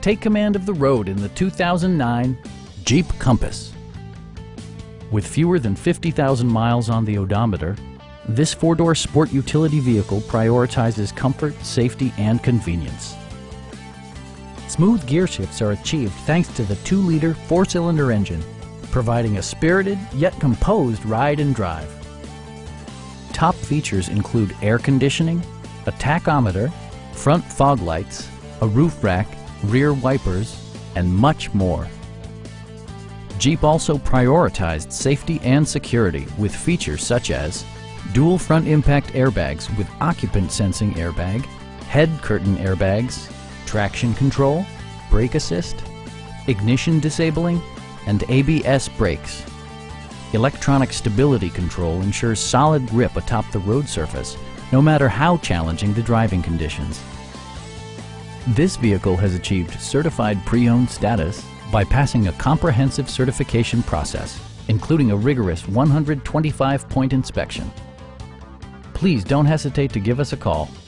Take command of the road in the 2009 Jeep Compass. With fewer than 50,000 miles on the odometer, this four-door sport utility vehicle prioritizes comfort, safety, and convenience. Smooth gear shifts are achieved thanks to the 2-liter 4-cylinder engine, providing a spirited yet composed ride and drive. Top features include air conditioning, a tachometer, front fog lights, a roof rack, rear wipers, and much more. Jeep also prioritized safety and security with features such as dual front impact airbags with occupant sensing airbag, head curtain airbags, traction control, brake assist, ignition disabling, and ABS brakes. Electronic stability control ensures solid grip atop the road surface, no matter how challenging the driving conditions. This vehicle has achieved certified pre-owned status by passing a comprehensive certification process, including a rigorous 125-point inspection. Please don't hesitate to give us a call.